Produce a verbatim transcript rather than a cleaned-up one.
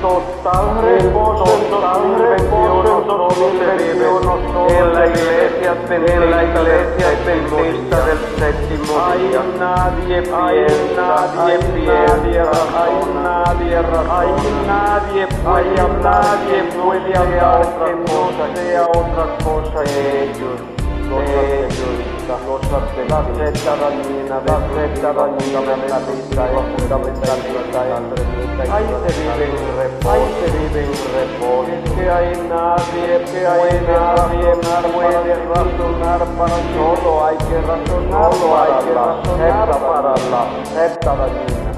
total reposo, total reposo, no se vive en la iglesia adventista del séptimo día. Nadie piensa, nadie piensa, hay nadie razona, nadie puede hablar, nadie puede hablar que no sea otra cosa que ellos, ellos, cosas de la seta dañina, la seta dañina, la lista fundamentalista, ahí se vive en reposo, ahí se vive en reposo, es que hay nadie, que hay nadie, puede razonar para solo hay que razonar, solo hay que razonar para la seta dañina.